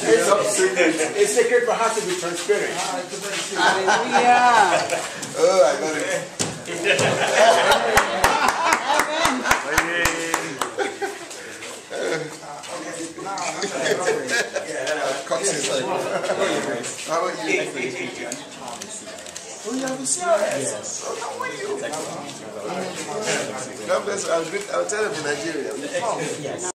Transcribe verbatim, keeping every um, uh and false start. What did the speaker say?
It's sacred for her to be transparent. Hallelujah. Oh, I got it. How about you? Oh, you have a C R S? Yes. Oh, how are you? God bless you. I'll, I'll tell them in Nigeria.